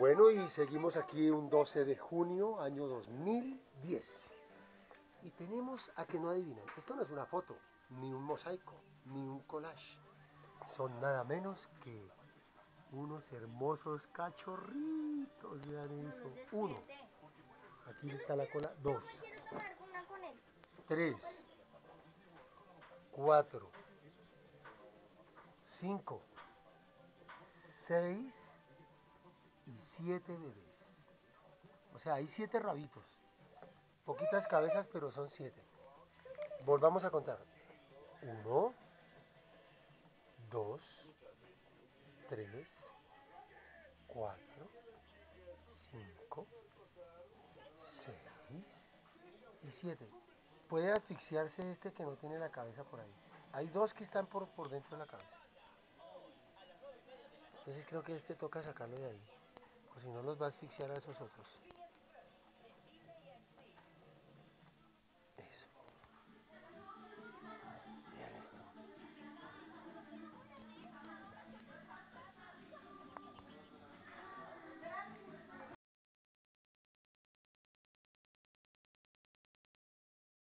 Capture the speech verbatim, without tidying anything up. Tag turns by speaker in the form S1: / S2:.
S1: Bueno, y seguimos aquí un doce de junio, año dos mil diez. Y tenemos a que no adivinen. Esto no es una foto, ni un mosaico, ni un collage. Son nada menos que unos hermosos cachorritos. Vean eso. Uno. Aquí está la cola. Dos. Tres. Cuatro. Cinco. Seis. Y siete bebés. O sea, hay siete rabitos. Poquitas cabezas, pero son siete. Volvamos a contar. Uno, dos, tres, cuatro, cinco, seis y siete. Puede asfixiarse este que no tiene la cabeza por ahí. Hay dos que están por, por dentro de la cabeza. Entonces creo que este toca sacarlo de ahí. O si no los va a asfixiar a esos otros.